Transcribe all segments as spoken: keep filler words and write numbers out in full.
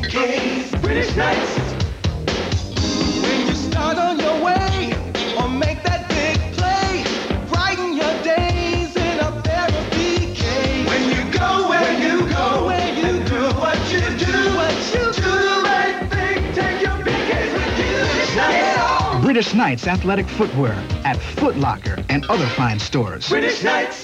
K's, British Knights. When you start on your way or make that big play, brighten your days in a pair of B Ks. When you go where you go, where you do what you do, what you do the right thing, take your B Ks with you. British Knights. British Knights athletic footwear at Foot Locker and other fine stores. British Knights.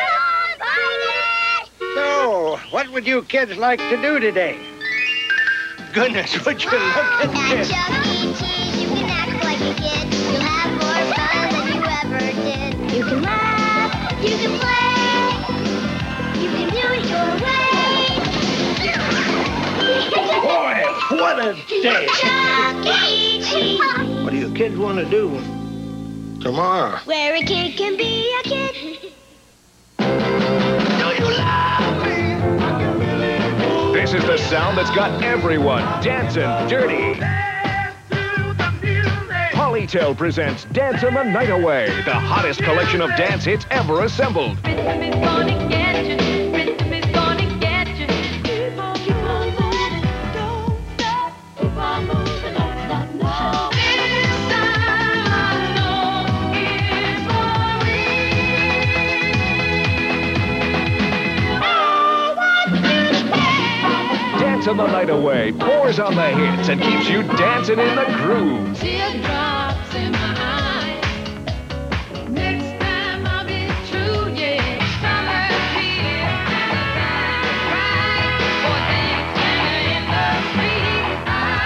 So, what would you kids like to do today? Goodness, would you look at this? Chuck E. Cheese, you can act like a kid. You'll have more fun than you ever did. You can laugh, you can play, you can do it your way. Boy, what a day! Chuck E. Cheese. What do you kids want to do tomorrow? Where a kid can be a kid. This is the sound that's got everyone dancing dirty. Polytel presents Dancing the Night Away, the hottest collection of dance hits ever assembled. Rhythm is gonna get you. Rhythm is gonna get you. Keep on, keep on moving. Don't stop. Keep on moving. Don't stop now. This time I know it's for real. Oh, what is that? Dancing the Night Away pours on the hits and keeps you dancing in the groove. Teardrops in my eyes. Next time I'll be true, yeah. Summer here, right for dancing in the street.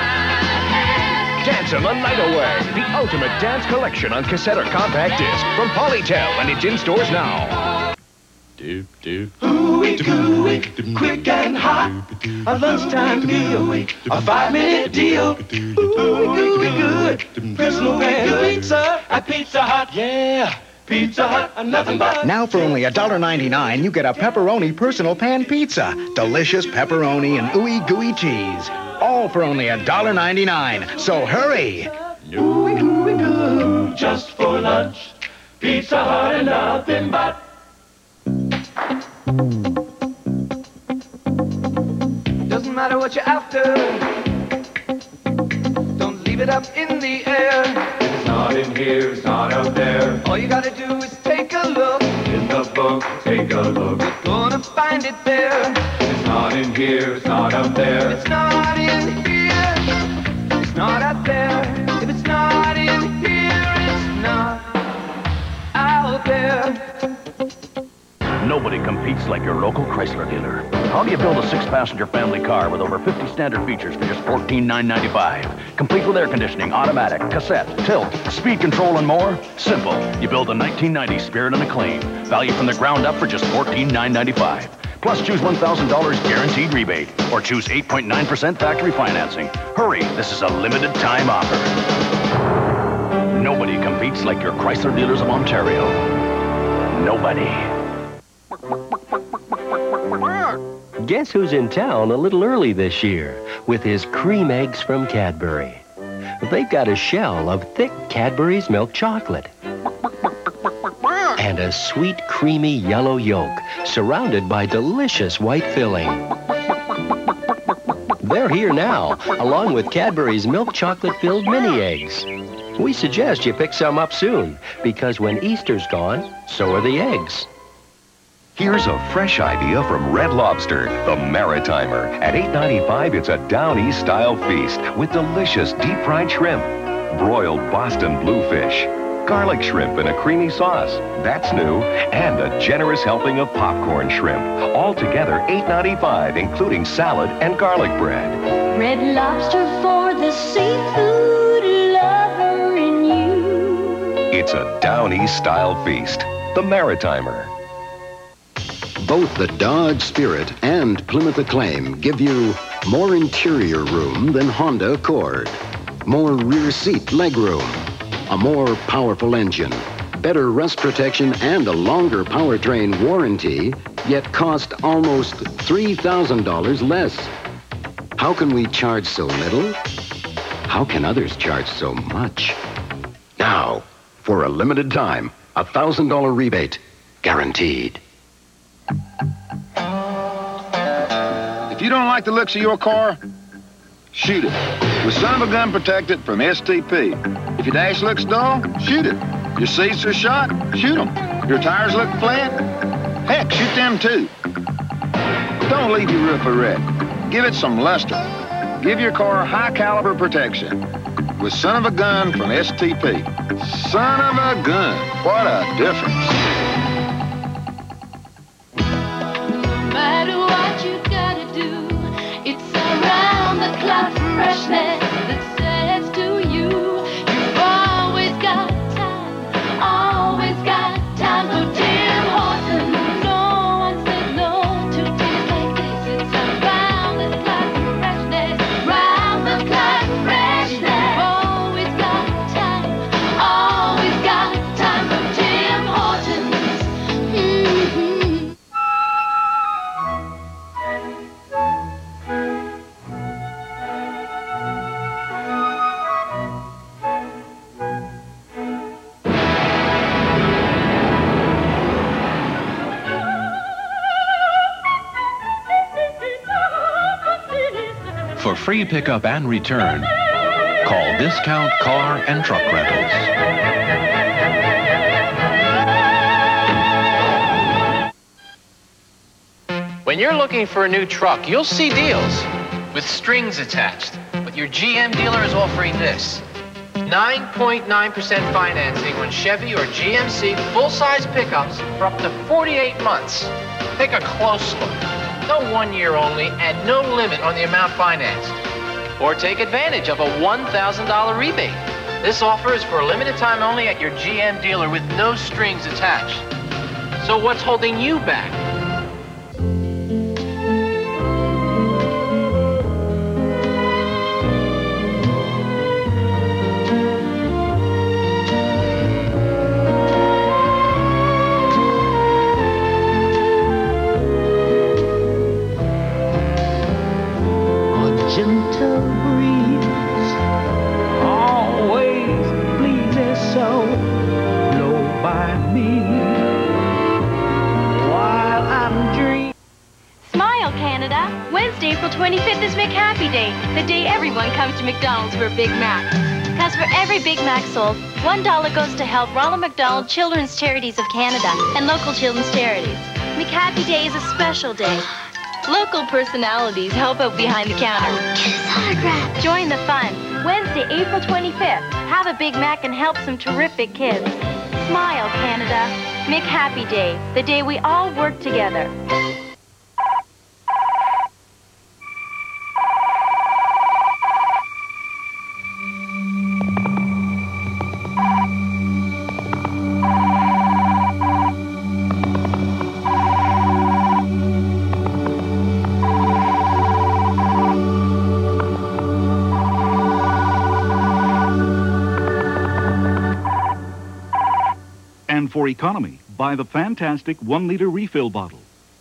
I Dancing the Night Away, the ultimate dance collection on cassette or compact disc from Polytel, and it's in stores now. Ooey gooey, quick and hot, a lunchtime meal, a five-minute deal. Ooey gooey good, personal pan pizza at Pizza Hut, yeah. Pizza Hut, nothing but. Now for only a dollar ninety-nine, you get a pepperoni personal pan pizza. Delicious pepperoni and ooey gooey cheese. All for only a dollar ninety-nine. So hurry! Ooey gooey good, just for lunch. Pizza Hut and nothing but. Doesn't matter what you're after, don't leave it up in the air. It's not in here, it's not out there. All you gotta do is take a look. In the book, take a look. You're gonna find it there. It's not in here, it's not out there. It's not in here, it's not out there. If it's not in here, it's not out there. Nobody competes like your local Chrysler dealer. How do you build a six-passenger family car with over fifty standard features for just fourteen thousand nine hundred ninety-five dollars? Complete with air conditioning, automatic, cassette, tilt, speed control, and more? Simple. You build a nineteen ninety Spirit and Acclaim. Value from the ground up for just fourteen thousand nine hundred ninety-five dollars. Plus, choose one thousand dollars guaranteed rebate, or choose eight point nine percent factory financing. Hurry, this is a limited time offer. Nobody competes like your Chrysler dealers of Ontario. Nobody. Guess who's in town a little early this year with his cream eggs from Cadbury? They've got a shell of thick Cadbury's milk chocolate and a sweet, creamy yellow yolk surrounded by delicious white filling. They're here now, along with Cadbury's milk chocolate-filled mini eggs. We suggest you pick some up soon, because when Easter's gone, so are the eggs. Here's a fresh idea from Red Lobster, the Maritimer. At eight ninety-five, it's a Down East style feast with delicious deep-fried shrimp, broiled Boston bluefish, garlic shrimp in a creamy sauce, that's new, and a generous helping of popcorn shrimp. All together, eight ninety-five, including salad and garlic bread. Red Lobster for the seafood lover in you. It's a Down East style feast, the Maritimer. Both the Dodge Spirit and Plymouth Acclaim give you more interior room than Honda Accord, more rear seat legroom, a more powerful engine, better rust protection, and a longer powertrain warranty, yet cost almost three thousand dollars less. How can we charge so little? How can others charge so much? Now, for a limited time, a one thousand dollar rebate, guaranteed. If you don't like the looks of your car, shoot it. With Son of a Gun protected from S T P. If your dash looks dull, shoot it. Your seats are shot, shoot them. Your tires look flat, heck, shoot them too. Don't leave your roof a wreck. Give it some luster. Give your car high caliber protection with Son of a Gun from S T P. Son of a Gun, what a difference. No matter what you gotta do, it's around the clock freshness that says to you, you've always got time, always got time for Tim Hortons. No one says no to days like this. It's around the clock freshness, round the clock freshness. Always got time, always got time for Tim Hortons. Mm-hmm. For free pickup and return, call Discount Car and Truck Rentals. When you're looking for a new truck, you'll see deals with strings attached. But your G M dealer is offering this. nine point nine percent financing on Chevy or G M C full-size pickups for up to forty-eight months. Take a close look. No one year only and no limit on the amount financed. Or take advantage of a one thousand dollar rebate. This offer is for a limited time only at your G M dealer with no strings attached. So what's holding you back? Gentle breeze, always bleeding so low by me while I'm dreaming. Smile, Canada! Wednesday, April twenty-fifth is McHappy Day, the day everyone comes to McDonald's for a Big Mac. Because for every Big Mac sold, one dollar goes to help Ronald McDonald Children's Charities of Canada and local children's charities. McHappy Day is a special day. Local personalities help out behind the counter. Get his autograph. Join the fun. Wednesday, April twenty-fifth. Have a Big Mac and help some terrific kids. Smile, Canada. McHappy Day, the day we all work together. And for economy, buy the fantastic one-liter refill bottle.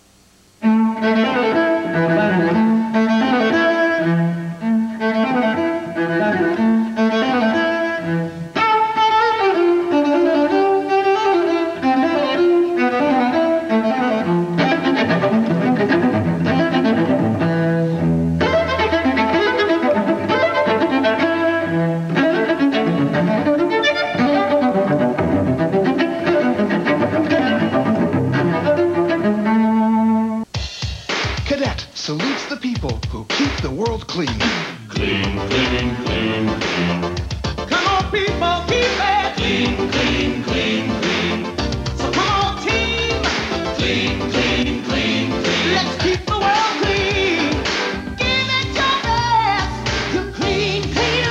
Salutes the people who keep the world clean. Clean, clean, clean, clean. Come on, people, keep it clean, clean, clean, clean. So come on, team. Clean, clean, clean, clean. Let's keep the world clean. Give it your best to clean, clean,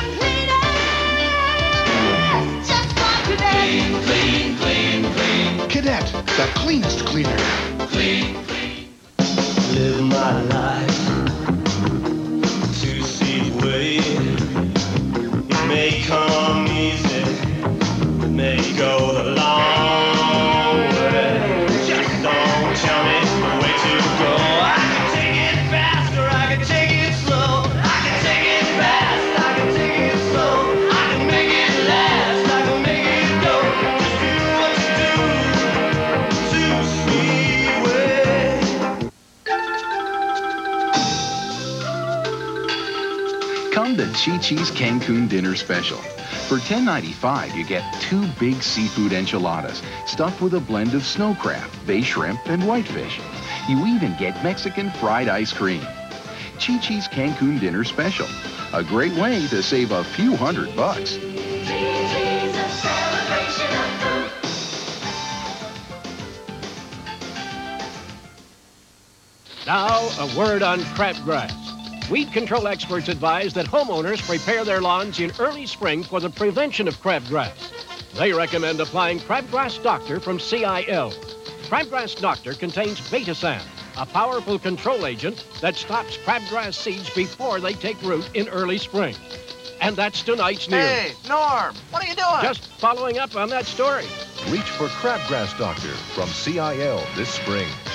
cleanest. Just like Cadet. Clean, clean, clean, clean. Cadet, the cleanest cleaner. Clean. Live my life to see the way. It may come easy, it may go the long way. Just don't tell me the way to go. I can take it fast or I can take it slow. I can take it fast, I can take it slow. I can make it last, I can make it go. Just do what you do to see way. and the Chi-Chi's Cancun Dinner Special. For ten ninety-five, you get two big seafood enchiladas stuffed with a blend of snow crab, bay shrimp, and whitefish. You even get Mexican fried ice cream. Chi-Chi's Cancun Dinner Special. A great way to save a few hundred bucks. Now, a word on crabgrass. Weed control experts advise that homeowners prepare their lawns in early spring for the prevention of crabgrass. They recommend applying Crabgrass Doctor from C I L. Crabgrass Doctor contains Betasan, a powerful control agent that stops crabgrass seeds before they take root in early spring. And that's tonight's news. Hey, Norm, what are you doing? Just following up on that story. Reach for Crabgrass Doctor from C I L this spring.